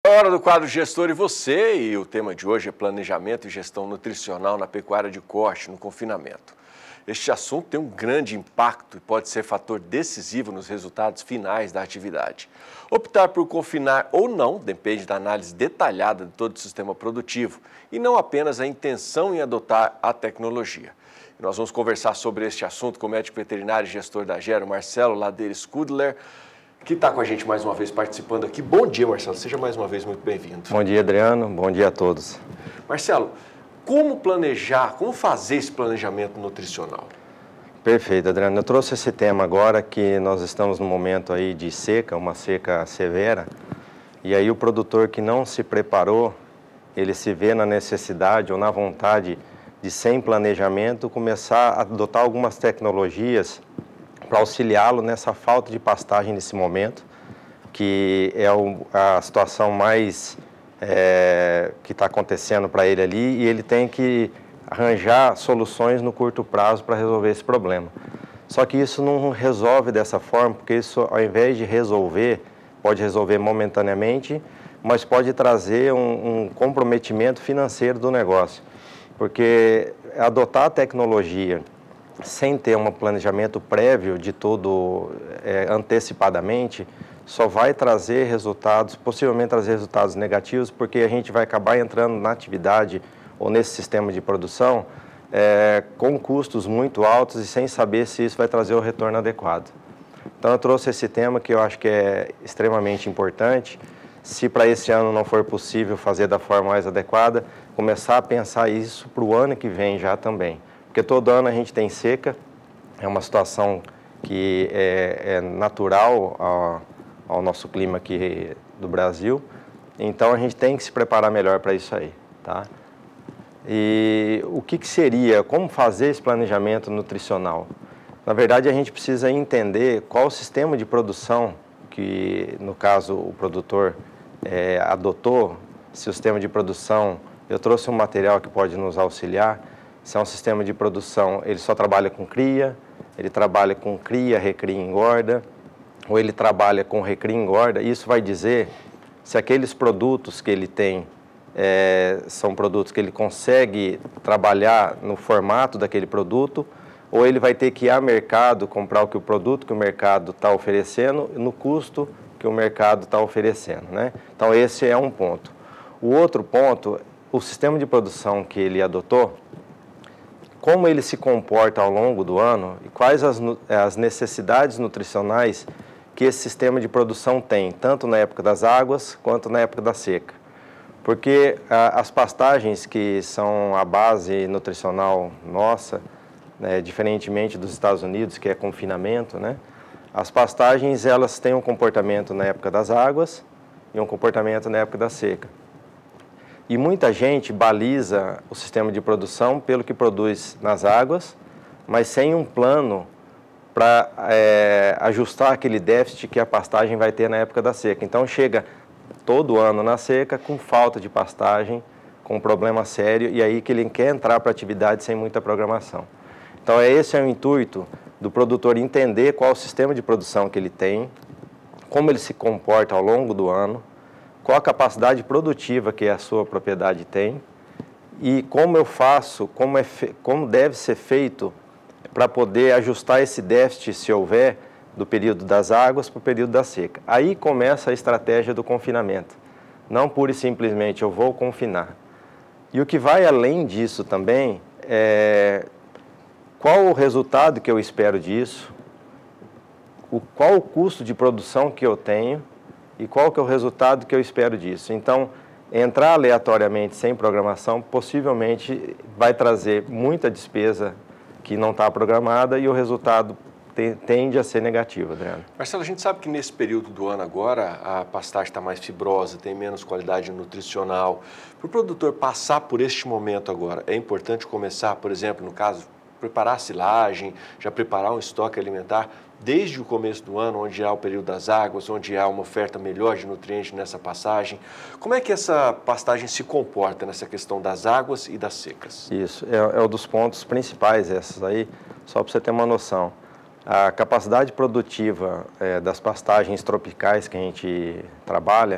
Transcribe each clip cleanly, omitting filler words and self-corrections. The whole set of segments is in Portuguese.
Hora do quadro Gestor e Você, e o tema de hoje é planejamento e gestão nutricional na pecuária de corte no confinamento. Este assunto tem um grande impacto e pode ser fator decisivo nos resultados finais da atividade. Optar por confinar ou não depende da análise detalhada de todo o sistema produtivo e não apenas a intenção em adotar a tecnologia. E nós vamos conversar sobre este assunto com o médico veterinário e gestor da Gero, Marcelo Ladeira Skudler, que está com a gente mais uma vez participando aqui. Bom dia, Marcelo. Seja mais uma vez muito bem-vindo. Bom dia, Adriano. Bom dia a todos. Marcelo, como planejar, como fazer esse planejamento nutricional? Perfeito, Adriano. Eu trouxe esse tema agora que nós estamos num momento aí de seca, uma seca severa, e aí o produtor que não se preparou, ele se vê na necessidade ou na vontade de, sem planejamento, começar a adotar algumas tecnologias para auxiliá-lo nessa falta de pastagem nesse momento, que é a situação mais que está acontecendo para ele ali, e ele tem que arranjar soluções no curto prazo para resolver esse problema. Só que isso não resolve dessa forma, porque isso, ao invés de resolver, pode resolver momentaneamente, mas pode trazer um comprometimento financeiro do negócio. Porque adotar a tecnologia sem ter um planejamento prévio de tudo antecipadamente, só vai trazer resultados, possivelmente trazer resultados negativos, porque a gente vai acabar entrando na atividade ou nesse sistema de produção com custos muito altos e sem saber se isso vai trazer o retorno adequado. Então eu trouxe esse tema que eu acho que é extremamente importante. Se para esse ano não for possível fazer da forma mais adequada, começar a pensar isso para o ano que vem já também. Porque todo ano a gente tem seca, é uma situação que é natural ao nosso clima aqui do Brasil, então a gente tem que se preparar melhor para isso aí, tá? E o que seria, como fazer esse planejamento nutricional? Na verdade, a gente precisa entender qual o sistema de produção que, no caso, o produtor adotou, se o sistema de produção, eu trouxe um material que pode nos auxiliar. Se é um sistema de produção, ele só trabalha com cria, ele trabalha com cria, recria e engorda, ou ele trabalha com recria e engorda. Isso vai dizer se aqueles produtos que ele tem são produtos que ele consegue trabalhar no formato daquele produto, ou ele vai ter que ir ao mercado comprar o produto que o mercado está oferecendo no custo que o mercado está oferecendo, né? Então esse é um ponto. O outro ponto, o sistema de produção que ele adotou, como ele se comporta ao longo do ano e quais as necessidades nutricionais que esse sistema de produção tem, tanto na época das águas quanto na época da seca. Porque as pastagens que são a base nutricional nossa, né, diferentemente dos Estados Unidos, que é confinamento, né, as pastagens elas têm um comportamento na época das águas e um comportamento na época da seca. E muita gente baliza o sistema de produção pelo que produz nas águas, mas sem um plano para ajustar aquele déficit que a pastagem vai ter na época da seca. Então chega todo ano na seca com falta de pastagem, com um problema sério, e aí que ele quer entrar para a atividade sem muita programação. Então esse é o intuito do produtor entender qual o sistema de produção que ele tem, como ele se comporta ao longo do ano, qual a capacidade produtiva que a sua propriedade tem e como eu faço, como deve ser feito para poder ajustar esse déficit, se houver, do período das águas para o período da seca. Aí começa a estratégia do confinamento. Não pura e simplesmente eu vou confinar. E o que vai além disso também é qual o resultado que eu espero disso, qual o custo de produção que eu tenho, e qual que é o resultado que eu espero disso. Então, entrar aleatoriamente sem programação possivelmente vai trazer muita despesa que não está programada e o resultado tende a ser negativo, Adriano. Marcelo, a gente sabe que nesse período do ano agora a pastagem está mais fibrosa, tem menos qualidade nutricional. Para o produtor passar por este momento agora, é importante começar, por exemplo, no caso, preparar a silagem, já preparar um estoque alimentar desde o começo do ano, onde há o período das águas, onde há uma oferta melhor de nutrientes nessa passagem. Como é que essa pastagem se comporta nessa questão das águas e das secas? Isso, é um dos pontos principais esses aí, só para você ter uma noção. A capacidade produtiva das pastagens tropicais que a gente trabalha,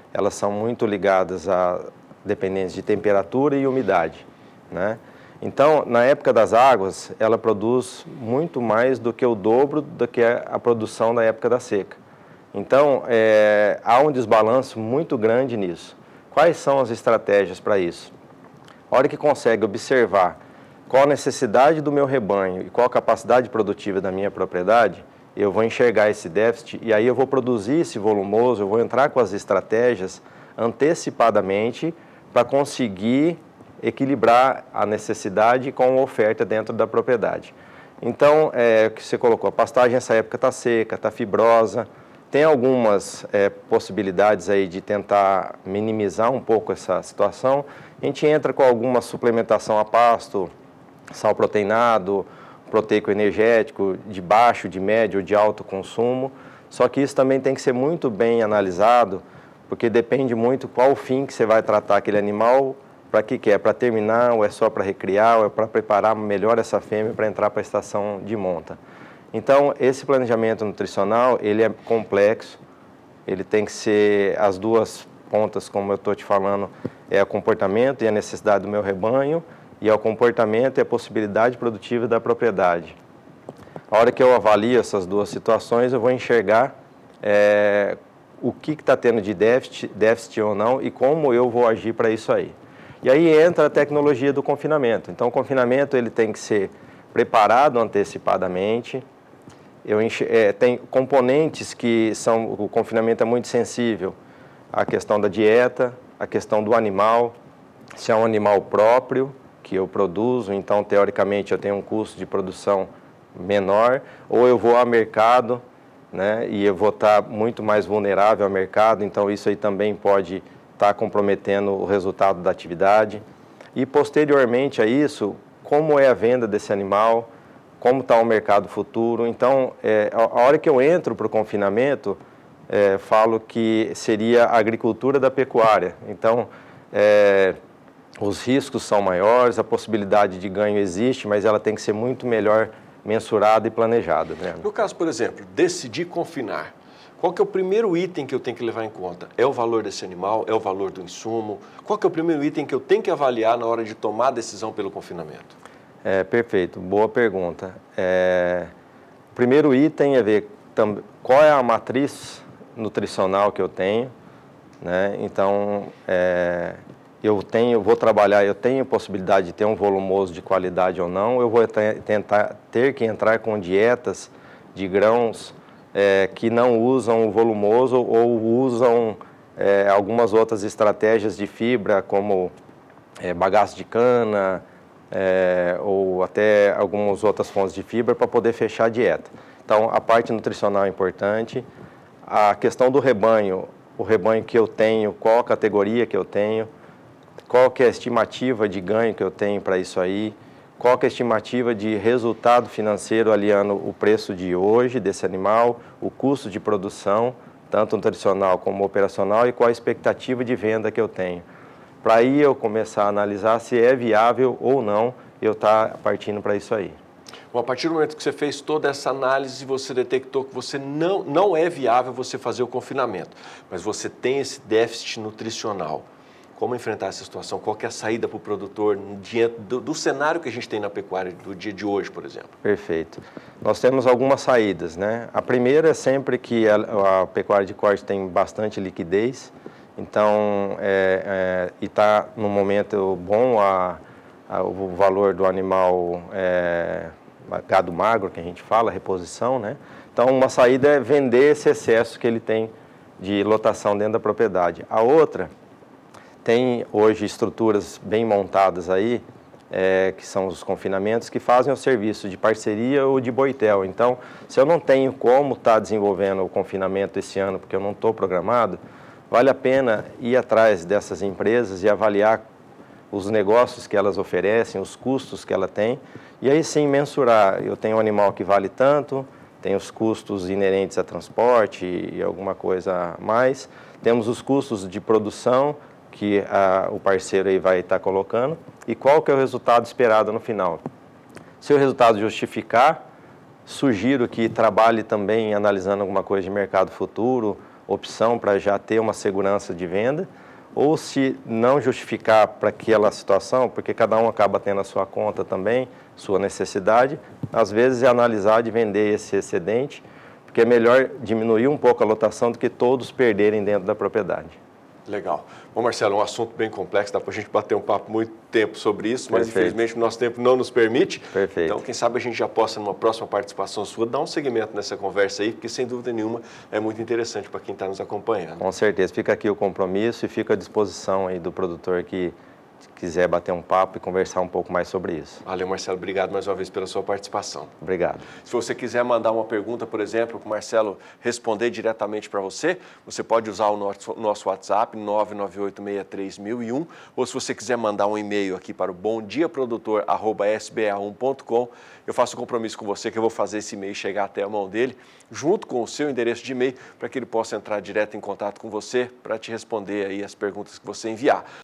elas são muito ligadas a dependência de temperatura e umidade, né? Então, na época das águas, ela produz muito mais do que o dobro do que a produção na época da seca. Então, há um desbalanço muito grande nisso. Quais são as estratégias para isso? A hora que consegue observar qual a necessidade do meu rebanho e qual a capacidade produtiva da minha propriedade, eu vou enxergar esse déficit e aí eu vou produzir esse volumoso, eu vou entrar com as estratégias antecipadamente para conseguir equilibrar a necessidade com a oferta dentro da propriedade. Então, o que você colocou, a pastagem nessa época está seca, está fibrosa, tem algumas possibilidades aí de tentar minimizar um pouco essa situação. A gente entra com alguma suplementação a pasto, sal proteinado, proteico energético de baixo, de médio ou de alto consumo, só que isso também tem que ser muito bem analisado, porque depende muito qual o fim que você vai tratar aquele animal. Para que é? Para terminar, ou é só para recriar, ou é para preparar melhor essa fêmea para entrar para a estação de monta. Então, esse planejamento nutricional, ele é complexo, ele tem que ser as duas pontas, como eu estou te falando, é o comportamento e a necessidade do meu rebanho, e é o comportamento e a possibilidade produtiva da propriedade. A hora que eu avalio essas duas situações, eu vou enxergar o que está tendo de déficit ou não e como eu vou agir para isso aí. E aí entra a tecnologia do confinamento. Então, o confinamento ele tem que ser preparado antecipadamente. Tem componentes que são... O confinamento é muito sensível. A questão da dieta, a questão do animal. Se é um animal próprio que eu produzo, então, teoricamente, eu tenho um custo de produção menor. Ou eu vou ao mercado, né, e eu vou estar muito mais vulnerável ao mercado. Então, isso aí também pode está comprometendo o resultado da atividade. E, posteriormente a isso, como é a venda desse animal, como está o mercado futuro. Então, a hora que eu entro para o confinamento, falo que seria a agricultura da pecuária. Então, os riscos são maiores, a possibilidade de ganho existe, mas ela tem que ser muito melhor mensurada e planejada, né? No caso, por exemplo, decidir confinar, qual que é o primeiro item que eu tenho que levar em conta? É o valor desse animal? É o valor do insumo? Qual que é o primeiro item que eu tenho que avaliar na hora de tomar a decisão pelo confinamento? Perfeito, boa pergunta. O primeiro item é ver qual é a matriz nutricional que eu tenho, né? Então, eu tenho possibilidade de ter um volumoso de qualidade ou não, eu vou ter que entrar com dietas de grãos que não usam o volumoso ou usam algumas outras estratégias de fibra, como bagaço de cana, ou até algumas outras fontes de fibra para poder fechar a dieta. Então, a parte nutricional é importante. A questão do rebanho, o rebanho que eu tenho, qual a categoria que eu tenho, qual que é a estimativa de ganho que eu tenho para isso aí, qual que é a estimativa de resultado financeiro aliando o preço de hoje desse animal, o custo de produção, tanto nutricional como operacional, e qual a expectativa de venda que eu tenho. Para aí eu começar a analisar se é viável ou não eu estar partindo para isso aí. Bom, a partir do momento que você fez toda essa análise, você detectou que você não é viável você fazer o confinamento, mas você tem esse déficit nutricional. Como enfrentar essa situação? Qual que é a saída para o produtor diante do cenário que a gente tem na pecuária do dia de hoje, por exemplo? Perfeito. Nós temos algumas saídas, né? A primeira é sempre que a pecuária de corte tem bastante liquidez, então, e está no momento bom o valor do animal gado magro, que a gente fala, reposição, né? Então, uma saída é vender esse excesso que ele tem de lotação dentro da propriedade. A outra... Tem hoje estruturas bem montadas aí, que são os confinamentos, que fazem o serviço de parceria ou de boitel. Então, se eu não tenho como estar desenvolvendo o confinamento esse ano, porque eu não estou programado, vale a pena ir atrás dessas empresas e avaliar os negócios que elas oferecem, os custos que ela tem, e aí sim mensurar. Eu tenho um animal que vale tanto, tem os custos inerentes a transporte e alguma coisa a mais, temos os custos de produção, que o parceiro aí vai estar colocando, e qual que é o resultado esperado no final. Se o resultado justificar, sugiro que trabalhe também analisando alguma coisa de mercado futuro, opção para já ter uma segurança de venda, ou se não justificar para aquela situação, porque cada um acaba tendo a sua conta também, sua necessidade, às vezes é analisar de vender esse excedente, porque é melhor diminuir um pouco a lotação do que todos perderem dentro da propriedade. Legal. Bom, Marcelo, é um assunto bem complexo, dá para a gente bater um papo muito tempo sobre isso, mas infelizmente o nosso tempo não nos permite. Perfeito. Então, quem sabe a gente já possa, numa próxima participação sua, dar um segmento nessa conversa aí, porque sem dúvida nenhuma é muito interessante para quem está nos acompanhando. Com certeza. Fica aqui o compromisso e fica à disposição aí do produtor que quiser bater um papo e conversar um pouco mais sobre isso. Valeu, Marcelo. Obrigado mais uma vez pela sua participação. Obrigado. Se você quiser mandar uma pergunta, por exemplo, para o Marcelo responder diretamente para você, você pode usar o nosso WhatsApp, 998631001, ou se você quiser mandar um e-mail aqui para o bomdiaprodutor@sba1.com, eu faço um compromisso com você que eu vou fazer esse e-mail chegar até a mão dele, junto com o seu endereço de e-mail, para que ele possa entrar direto em contato com você para te responder aí as perguntas que você enviar.